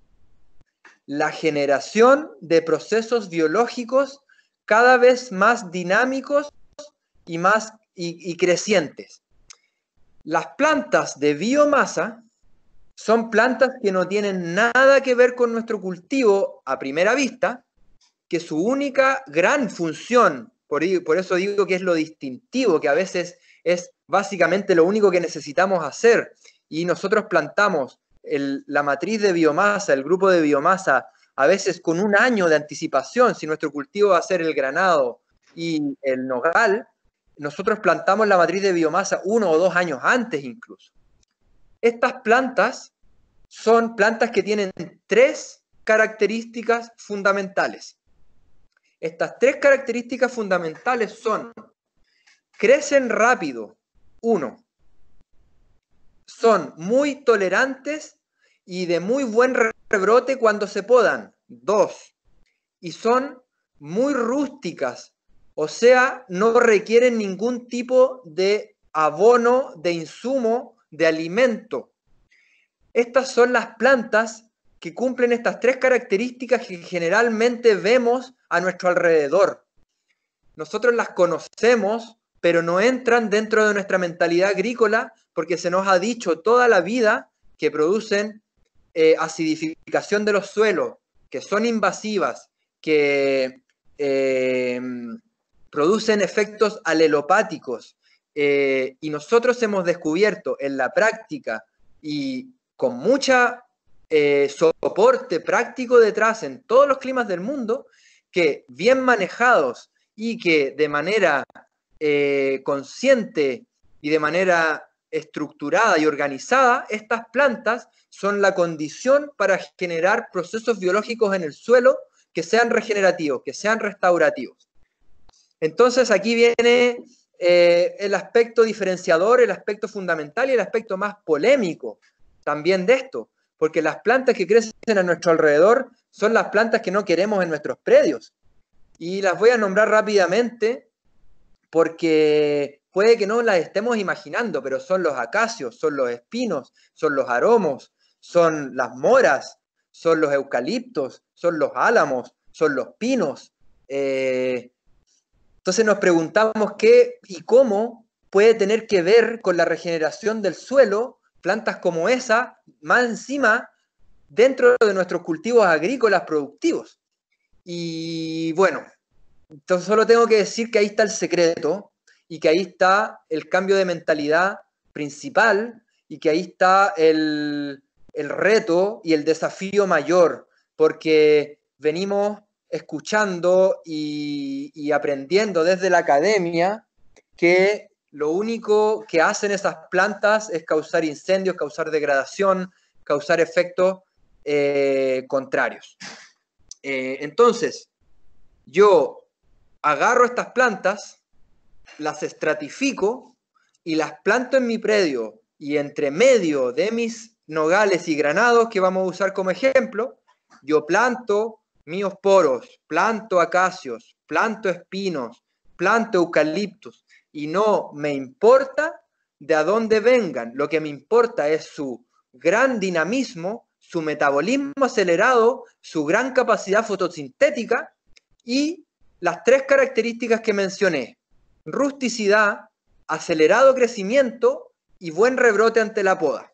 la generación de procesos biológicos cada vez más dinámicos y, más, y, y crecientes. Las plantas de biomasa son plantas que no tienen nada que ver con nuestro cultivo a primera vista, que su única gran función, por, por eso digo que es lo distintivo, que a veces es básicamente lo único que necesitamos hacer, y nosotros plantamos el, la matriz de biomasa, el grupo de biomasa, a veces con un año de anticipación. Si nuestro cultivo va a ser el granado y el nogal, nosotros plantamos la matriz de biomasa uno o dos años antes incluso. Estas plantas son plantas que tienen tres características fundamentales. Estas tres características fundamentales son: crecen rápido, uno, son muy tolerantes y de muy buen rebrote cuando se podan, dos, y son muy rústicas, o sea, no requieren ningún tipo de abono, de insumo, de alimento. Estas son las plantas que cumplen estas tres características que generalmente vemos a nuestro alrededor. Nosotros las conocemos, pero no entran dentro de nuestra mentalidad agrícola porque se nos ha dicho toda la vida que producen eh, acidificación de los suelos, que son invasivas, que eh, producen efectos alelopáticos. Eh, y nosotros hemos descubierto en la práctica y con mucha eh, soporte práctico detrás en todos los climas del mundo, que bien manejados y que de manera eh, consciente y de manera estructurada y organizada, estas plantas son la condición para generar procesos biológicos en el suelo que sean regenerativos, que sean restaurativos. Entonces aquí viene eh, el aspecto diferenciador, el aspecto fundamental y el aspecto más polémico también de esto, porque las plantas que crecen a nuestro alrededor son las plantas que no queremos en nuestros predios. Y las voy a nombrar rápidamente porque puede que no las estemos imaginando, pero son los acacios, son los espinos, son los aromos, son las moras, son los eucaliptos, son los álamos, son los pinos. Eh, entonces nos preguntamos qué y cómo puede tener que ver con la regeneración del suelo plantas como esa, más encima, dentro de nuestros cultivos agrícolas productivos. Y bueno, entonces solo tengo que decir que ahí está el secreto y que ahí está el cambio de mentalidad principal y que ahí está el, el reto y el desafío mayor, porque venimos escuchando y, y aprendiendo desde la academia que lo único que hacen esas plantas es causar incendios, causar degradación, causar efectos eh, contrarios. Eh, entonces, yo agarro estas plantas, las estratifico y las planto en mi predio, y entre medio de mis nogales y granados, que vamos a usar como ejemplo, yo planto miosporos, planto acacios, planto espinos, planto eucaliptus, y no me importa de a dónde vengan, lo que me importa es su gran dinamismo, su metabolismo acelerado, su gran capacidad fotosintética y las tres características que mencioné: rusticidad, acelerado crecimiento y buen rebrote ante la poda.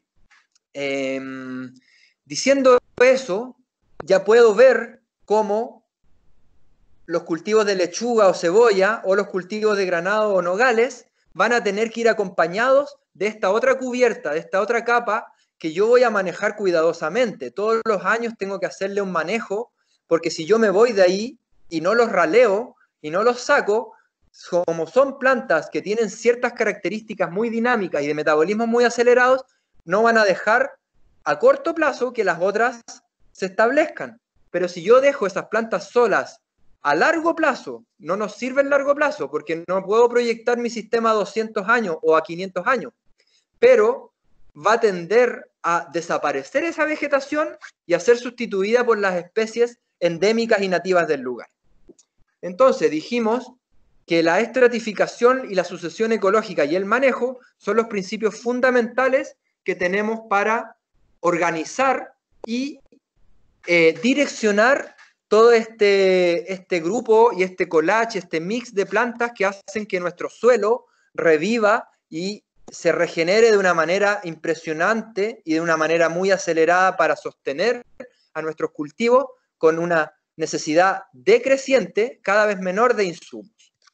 Eh, diciendo eso, ya puedo ver cómo los cultivos de lechuga o cebolla o los cultivos de granado o nogales van a tener que ir acompañados de esta otra cubierta, de esta otra capa que yo voy a manejar cuidadosamente. Todos los años tengo que hacerle un manejo, porque si yo me voy de ahí y no los raleo y no los saco, como son plantas que tienen ciertas características muy dinámicas y de metabolismo muy acelerados, no van a dejar a corto plazo que las otras se establezcan. Pero si yo dejo esas plantas solas a largo plazo, no nos sirve el largo plazo, porque no puedo proyectar mi sistema a doscientos años o a quinientos años, pero va a tender a desaparecer esa vegetación y a ser sustituida por las especies endémicas y nativas del lugar. Entonces dijimos que la estratificación y la sucesión ecológica y el manejo son los principios fundamentales que tenemos para organizar y eh, direccionar todo este, este grupo y este collage, este mix de plantas que hacen que nuestro suelo reviva y se regenere de una manera impresionante y de una manera muy acelerada para sostener a nuestros cultivos con una necesidad decreciente cada vez menor de insumos.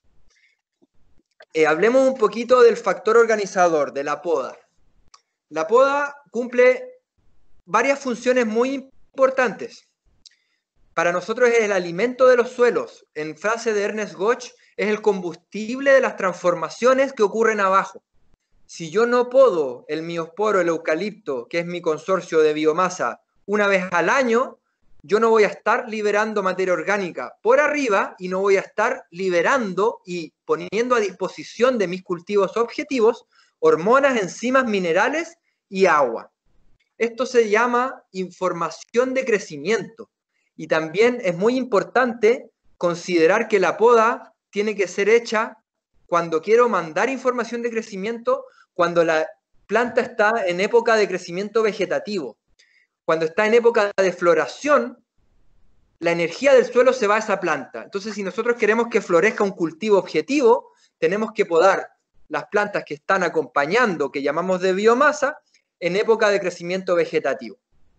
Eh, hablemos un poquito del factor organizador, de la poda. La poda cumple varias funciones muy importantes. Para nosotros es el alimento de los suelos. En frase de Ernest Götz, es el combustible de las transformaciones que ocurren abajo. Si yo no podo el miosporo, el eucalipto, que es mi consorcio de biomasa, una vez al año, yo no voy a estar liberando materia orgánica por arriba y no voy a estar liberando y poniendo a disposición de mis cultivos objetivos hormonas, enzimas, minerales y agua. Esto se llama información de crecimiento. Y también es muy importante considerar que la poda tiene que ser hecha cuando quiero mandar información de crecimiento, cuando la planta está en época de crecimiento vegetativo. Cuando está en época de floración, la energía del suelo se va a esa planta. Entonces, si nosotros queremos que florezca un cultivo objetivo, tenemos que podar las plantas que están acompañando, que llamamos de biomasa, en época de crecimiento vegetativo.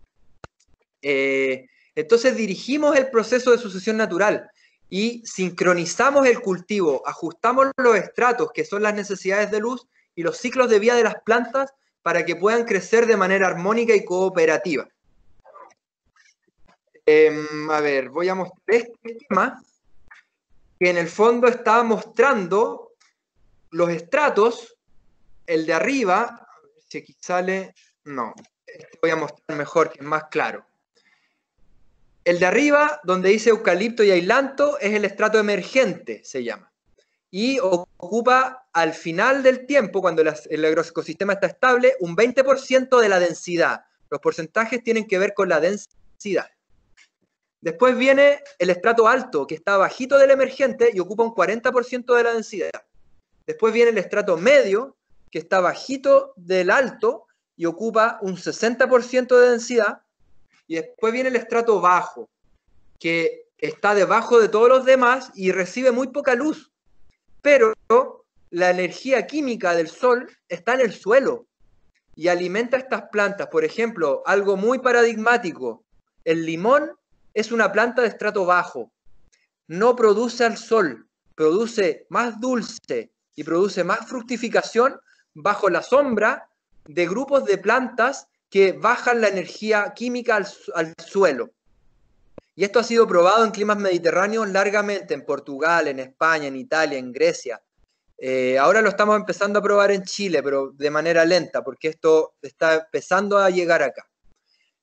Eh, entonces dirigimos el proceso de sucesión natural y sincronizamos el cultivo, ajustamos los estratos, que son las necesidades de luz, y los ciclos de vida de las plantas para que puedan crecer de manera armónica y cooperativa. Eh, a ver, voy a mostrar este esquema que en el fondo está mostrando los estratos. El de arriba, a ver si aquí sale, no, este voy a mostrar mejor, que es más claro. El de arriba, donde dice eucalipto y ailanto, es el estrato emergente, se llama. Y ocupa al final del tiempo, cuando el agroecosistema está estable, un veinte por ciento de la densidad. Los porcentajes tienen que ver con la densidad. Después viene el estrato alto, que está bajito del emergente y ocupa un cuarenta por ciento de la densidad. Después viene el estrato medio, que está bajito del alto y ocupa un sesenta por ciento de densidad. Y después viene el estrato bajo, que está debajo de todos los demás y recibe muy poca luz. Pero la energía química del sol está en el suelo y alimenta a estas plantas. Por ejemplo, algo muy paradigmático, el limón es una planta de estrato bajo. No produce al sol, produce más dulce y produce más fructificación bajo la sombra de grupos de plantas que bajan la energía química al, al suelo. Y esto ha sido probado en climas mediterráneos largamente, en Portugal, en España, en Italia, en Grecia. Eh, ahora lo estamos empezando a probar en Chile, pero de manera lenta, porque esto está empezando a llegar acá.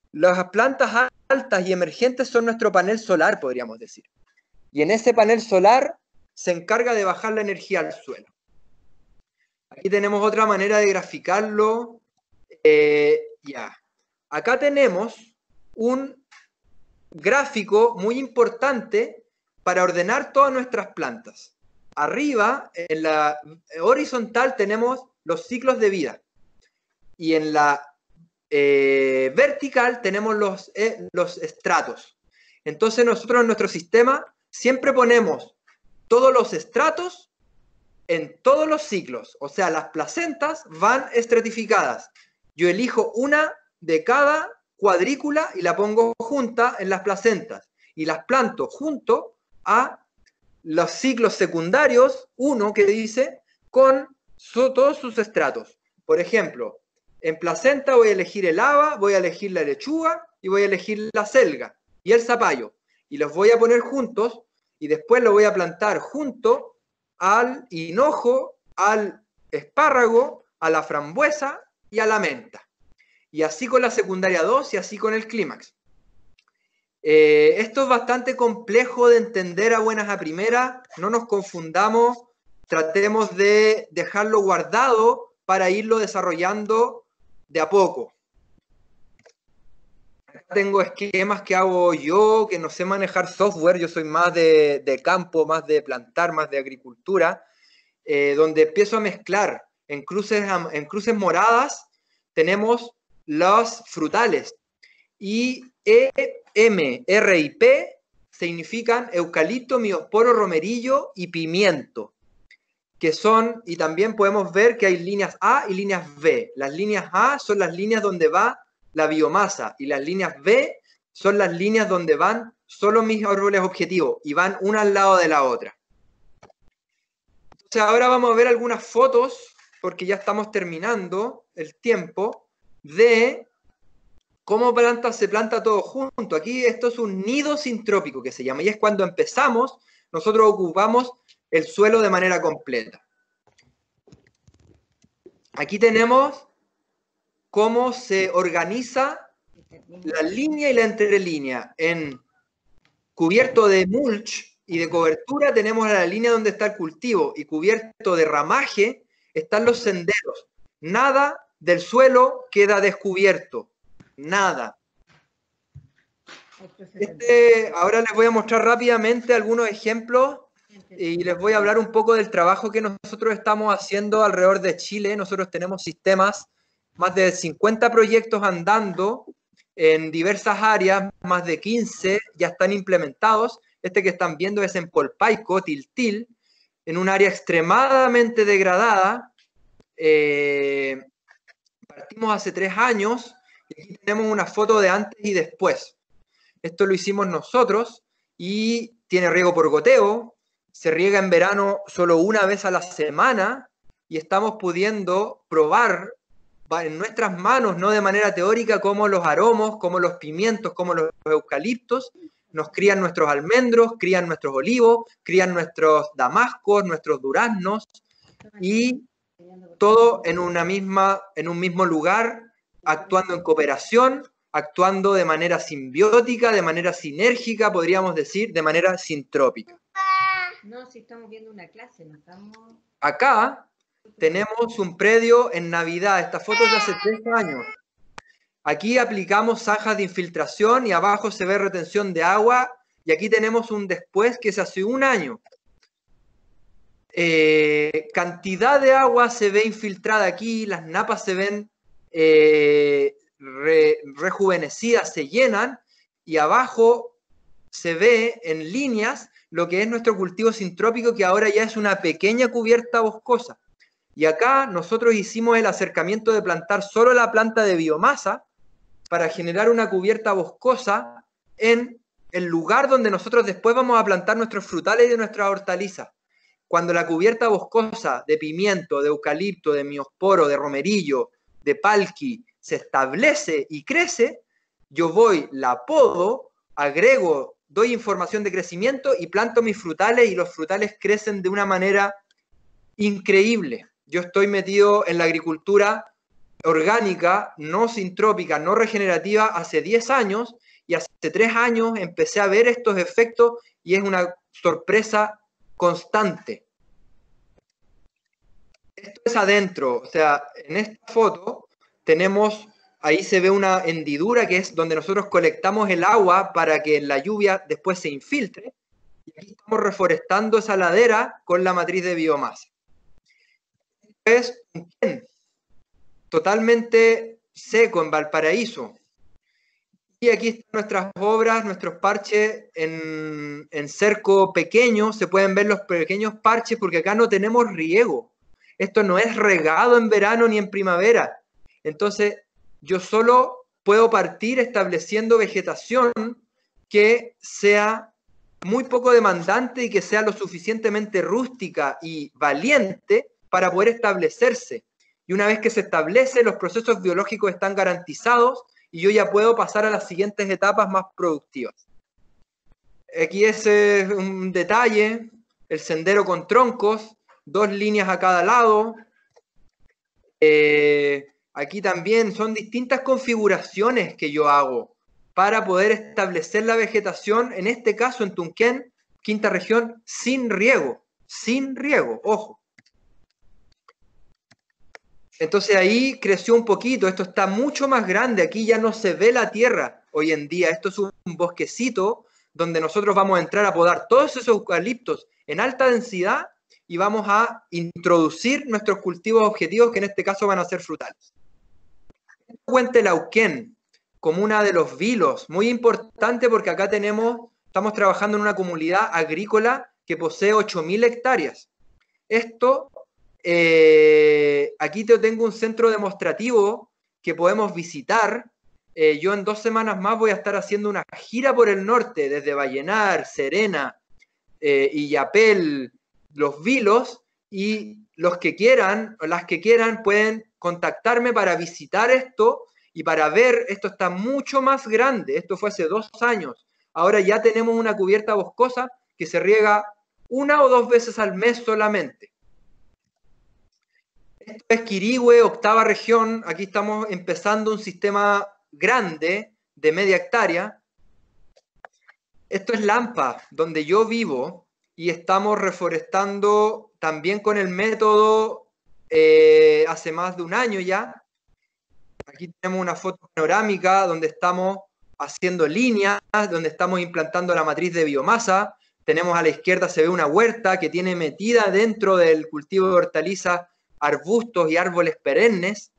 Las plantas altas y emergentes son nuestro panel solar, podríamos decir. Y en ese panel solar se encarga de bajar la energía al suelo. Aquí tenemos otra manera de graficarlo. Eh, ya. Acá tenemos un gráfico muy importante para ordenar todas nuestras plantas. Arriba, en la horizontal, tenemos los ciclos de vida. Y en la eh, vertical tenemos los, eh, los estratos. Entonces nosotros en nuestro sistema siempre ponemos todos los estratos en todos los ciclos. O sea, las placentas van estratificadas. Yo elijo una de cada cuadrícula y la pongo junta en las placentas. Y las planto junto a los ciclos secundarios, uno que dice, con su, todos sus estratos. Por ejemplo, en placenta voy a elegir el haba, voy a elegir la lechuga y voy a elegir la selga y el zapallo. Y los voy a poner juntos y después los voy a plantar junto al hinojo, al espárrago, a la frambuesa y a la menta. Y así con la secundaria dos y así con el clímax. Eh, esto es bastante complejo de entender a buenas a primeras. No nos confundamos, tratemos de dejarlo guardado para irlo desarrollando de a poco. Acá tengo esquemas que hago yo, que no sé manejar software. Yo soy más de, de campo, más de plantar, más de agricultura, eh, donde empiezo a mezclar. En cruces, en cruces moradas tenemos los frutales. Y E, M, R y P significan eucalipto, miosporo, romerillo y pimiento, que son, y también podemos ver que hay líneas A y líneas B. Las líneas A son las líneas donde va la biomasa y las líneas B son las líneas donde van solo mis árboles objetivos y van una al lado de la otra. Entonces ahora vamos a ver algunas fotos, porque ya estamos terminando el tiempo, de cómo planta, se planta todo junto. Aquí esto es un nido sintrópico que se llama, y es cuando empezamos, nosotros ocupamos el suelo de manera completa. Aquí tenemos cómo se organiza la línea y la entrelínea. En cubierto de mulch y de cobertura tenemos la línea donde está el cultivo, y cubierto de ramaje están los senderos. Nada del suelo queda descubierto. Nada. Este, ahora les voy a mostrar rápidamente algunos ejemplos y les voy a hablar un poco del trabajo que nosotros estamos haciendo alrededor de Chile. Nosotros tenemos sistemas, más de cincuenta proyectos andando en diversas áreas, más de quince ya están implementados. Este que están viendo es en Polpaico, Tiltil, en un área extremadamente degradada. Eh, partimos hace tres años. Y aquí tenemos una foto de antes y después. Esto lo hicimos nosotros y tiene riego por goteo. Se riega en verano solo una vez a la semana y estamos pudiendo probar en nuestras manos, no de manera teórica, cómo los aromos, cómo los pimientos, cómo los eucaliptos nos crían nuestros almendros, crían nuestros olivos, crían nuestros damascos, nuestros duraznos, y todo en, una misma, en un mismo lugar, actuando en cooperación, actuando de manera simbiótica, de manera sinérgica, podríamos decir, de manera sintrópica. No, si estamos viendo una clase, no estamos... Acá tenemos un predio en Navidad. Esta foto es de hace tres años. Aquí aplicamos zanjas de infiltración y abajo se ve retención de agua. Y aquí tenemos un después que es hace un año. Eh, cantidad de agua se ve infiltrada aquí, las napas se ven eh, re, rejuvenecidas, se llenan, y abajo se ve en líneas lo que es nuestro cultivo sintrópico, que ahora ya es una pequeña cubierta boscosa. Y acá nosotros hicimos el acercamiento de plantar solo la planta de biomasa para generar una cubierta boscosa en el lugar donde nosotros después vamos a plantar nuestros frutales y nuestras hortalizas. Cuando la cubierta boscosa de pimiento, de eucalipto, de miosporo, de romerillo, de palqui se establece y crece, yo voy, la podo, agrego, doy información de crecimiento y planto mis frutales, y los frutales crecen de una manera increíble. Yo estoy metido en la agricultura orgánica, no sintrópica, no regenerativa hace diez años, y hace tres años empecé a ver estos efectos y es una sorpresa constante. Esto es adentro, o sea, en esta foto tenemos, ahí se ve una hendidura que es donde nosotros colectamos el agua para que la lluvia después se infiltre, y aquí estamos reforestando esa ladera con la matriz de biomasa. Es un Tunquén, totalmente seco en Valparaíso. Y aquí están nuestras obras, nuestros parches en, en cerco pequeño, se pueden ver los pequeños parches porque acá no tenemos riego. Esto no es regado en verano ni en primavera. Entonces, yo solo puedo partir estableciendo vegetación que sea muy poco demandante y que sea lo suficientemente rústica y valiente para poder establecerse. Y una vez que se establece, los procesos biológicos están garantizados y yo ya puedo pasar a las siguientes etapas más productivas. Aquí es eh, un detalle, el sendero con troncos, dos líneas a cada lado. Eh, aquí también son distintas configuraciones que yo hago para poder establecer la vegetación, en este caso en Tunquén, quinta región, sin riego, sin riego, ojo. Entonces ahí creció un poquito, esto está mucho más grande, aquí ya no se ve la tierra hoy en día, esto es un bosquecito donde nosotros vamos a entrar a podar todos esos eucaliptos en alta densidad y vamos a introducir nuestros cultivos objetivos, que en este caso van a ser frutales. Huentelauquén, comuna de Los Vilos, muy importante porque acá tenemos, estamos trabajando en una comunidad agrícola que posee ocho mil hectáreas. Esto... Eh, aquí te tengo un centro demostrativo que podemos visitar. Eh, yo en dos semanas más voy a estar haciendo una gira por el norte, desde Vallenar, Serena, eh, Illapel, Los Vilos, y los que quieran, o las que quieran, pueden contactarme para visitar esto y para ver, esto está mucho más grande, esto fue hace dos años, ahora ya tenemos una cubierta boscosa que se riega una o dos veces al mes solamente. Esto es Quirihue, octava región. Aquí estamos empezando un sistema grande de media hectárea. Esto es Lampa, donde yo vivo, y estamos reforestando también con el método eh, hace más de un año ya. Aquí tenemos una foto panorámica donde estamos haciendo líneas, donde estamos implantando la matriz de biomasa. Tenemos a la izquierda, se ve una huerta que tiene metida dentro del cultivo de hortalizas arbustos y árboles perennes.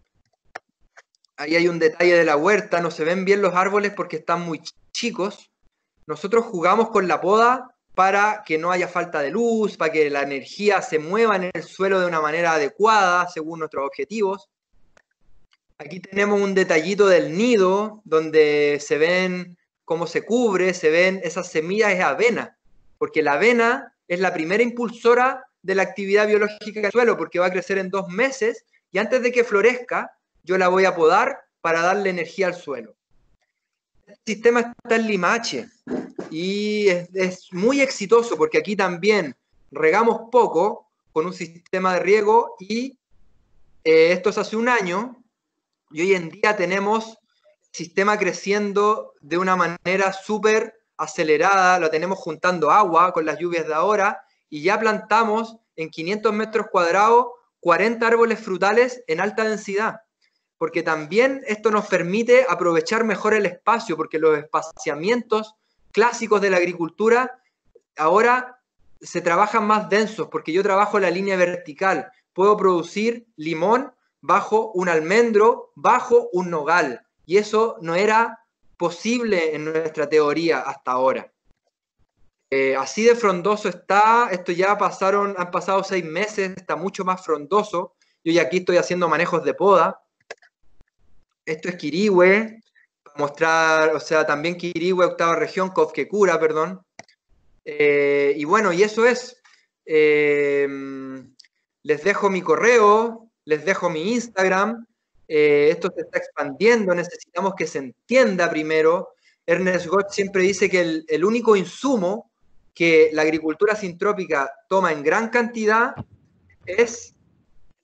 Ahí hay un detalle de la huerta, no se ven bien los árboles porque están muy chicos. Nosotros jugamos con la poda para que no haya falta de luz, para que la energía se mueva en el suelo de una manera adecuada según nuestros objetivos. Aquí tenemos un detallito del nido donde se ven cómo se cubre, se ven esas semillas, es avena, porque la avena es la primera impulsora de la actividad biológica del suelo, porque va a crecer en dos meses y antes de que florezca, yo la voy a podar para darle energía al suelo. El sistema está en Limache y es, es muy exitoso porque aquí también regamos poco con un sistema de riego y eh, esto es hace un año y hoy en día tenemos el sistema creciendo de una manera súper acelerada, lo tenemos juntando agua con las lluvias de ahora y ya plantamos en quinientos metros cuadrados cuarenta árboles frutales en alta densidad, porque también esto nos permite aprovechar mejor el espacio, porque los espaciamientos clásicos de la agricultura ahora se trabajan más densos, porque yo trabajo la línea vertical, puedo producir limón bajo un almendro, bajo un nogal, y eso no era posible en nuestra teoría hasta ahora. Eh, así de frondoso está, esto ya pasaron, han pasado seis meses, está mucho más frondoso. Yo ya aquí estoy haciendo manejos de poda. Esto es Quirihue, para mostrar, o sea, también Quirihue, octava región, Cofquecura, perdón. Eh, y bueno, y eso es. Eh, les dejo mi correo, les dejo mi Instagram. Eh, esto se está expandiendo, necesitamos que se entienda primero. Ernest Gotch siempre dice que el, el único insumo que la agricultura sintrópica toma en gran cantidad es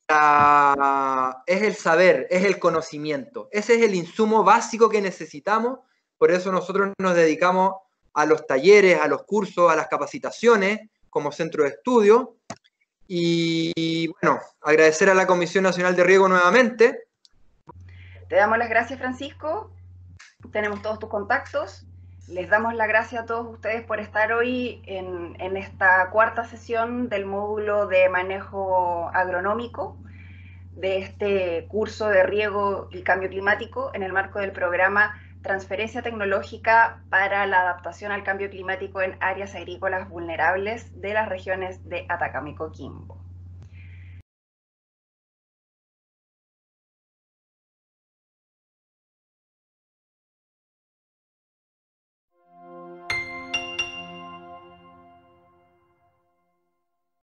la, es el saber, es el conocimiento. Ese es el insumo básico que necesitamos, por eso nosotros nos dedicamos a los talleres, a los cursos, a las capacitaciones como centro de estudio. Y bueno, agradecer a la Comisión Nacional de Riego nuevamente. Te damos las gracias, Francisco. Tenemos todos tus contactos. Les damos las gracias a todos ustedes por estar hoy en, en esta cuarta sesión del módulo de manejo agronómico de este curso de riego y cambio climático en el marco del programa Transferencia Tecnológica para la Adaptación al Cambio Climático en Áreas Agrícolas Vulnerables de las regiones de Atacama y Coquimbo.